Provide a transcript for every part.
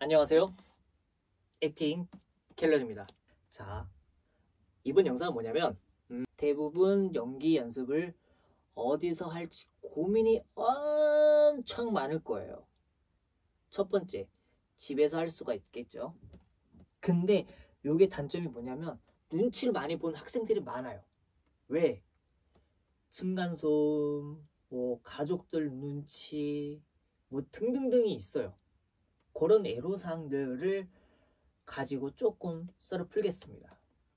안녕하세요. 액팅 켈런입니다. 자, 이번 영상은 뭐냐면 대부분 연기 연습을 어디서 할지 고민이 엄청 많을 거예요. 첫 번째, 집에서 할 수가 있겠죠. 근데 요게 단점이 뭐냐면 눈치를 많이 본 학생들이 많아요. 왜? 층간소음, 가족들 눈치, 등등등이 있어요. 그런 애로사항들을 가지고 조금 썰어 풀겠습니다.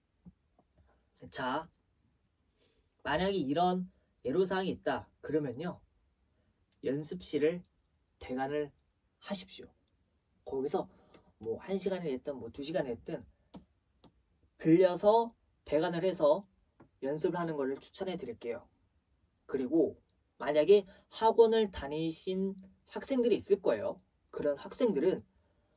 자, 만약에 이런 애로사항이 있다 그러면요, 연습실을 대관을 하십시오. 거기서 1시간이 됐든 2시간이 됐든 빌려서 대관을 해서 연습을 하는 것을 추천해 드릴게요. 그리고 만약에 학원을 다니신 학생들이 있을 거예요. 그런 학생들은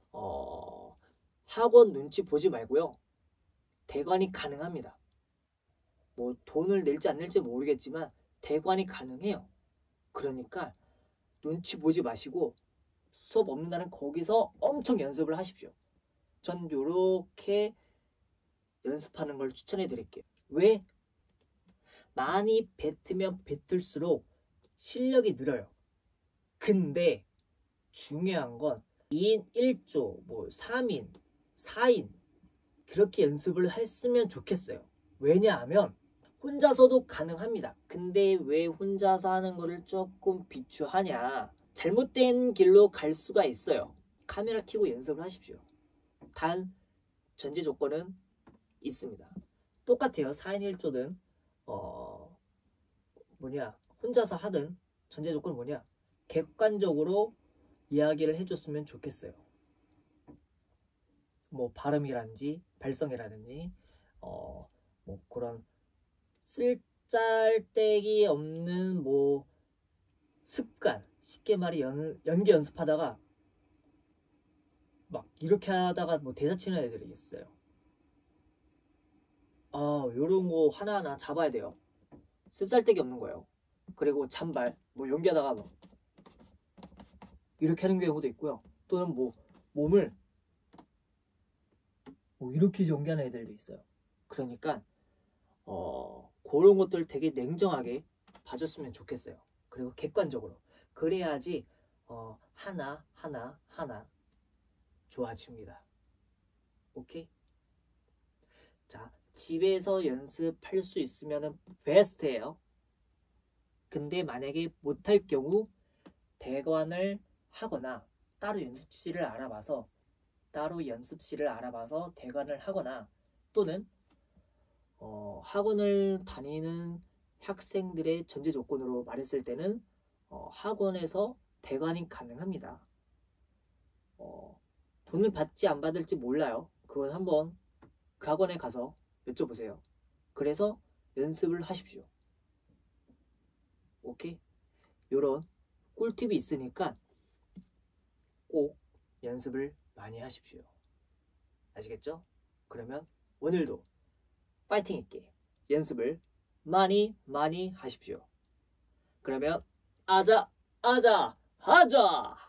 학원 눈치 보지 말고요, 대관이 가능합니다. 돈을 낼지 안 낼지 모르겠지만 대관이 가능해요. 그러니까 눈치 보지 마시고 수업 없는 날은 거기서 엄청 연습을 하십시오. 전 요렇게 연습하는 걸 추천해 드릴게요. 왜? 많이 뱉으면 뱉을수록 실력이 늘어요. 근데 중요한 건 2인 1조, 3인, 4인 그렇게 연습을 했으면 좋겠어요. 왜냐하면 혼자서도 가능합니다. 근데 왜 혼자서 하는 거를 조금 비추하냐? 잘못된 길로 갈 수가 있어요. 카메라 켜고 연습을 하십시오. 단 전제 조건은 있습니다. 똑같아요. 4인 1조든 혼자서 하든 전제 조건은 뭐냐? 객관적으로 이야기를 해줬으면 좋겠어요. 발음이라든지 발성이라든지 그런 쓸짤데기 없는 습관, 쉽게 말해 연기 연습하다가 이렇게 하다가 대사 치는 애들이 있어요. 요런 거 하나하나 잡아야 돼요. 쓸짤데기 없는 거예요. 그리고 잔발 연기하다가 이렇게 하는 경우도 있고요. 또는 몸을 이렇게 연기하는 애들도 있어요. 그러니까 그런 것들 되게 냉정하게 봐줬으면 좋겠어요. 그리고 객관적으로. 그래야지 하나 좋아집니다. 오케이? 자, 집에서 연습할 수 있으면 베스트예요. 근데 만약에 못할 경우 대관을 하거나 따로 연습실을 알아봐서 대관을 하거나, 또는 학원을 다니는 학생들의 전제 조건으로 말했을 때는 학원에서 대관이 가능합니다. 돈을 받지 안 받을지 몰라요. 그건 한번 그 학원에 가서 여쭤보세요. 그래서 연습을 하십시오. 오케이? 요런 꿀팁이 있으니까 꼭 연습을 많이 하십시오. 아시겠죠? 그러면 오늘도 파이팅 있게 연습을 많이 하십시오. 그러면 하자!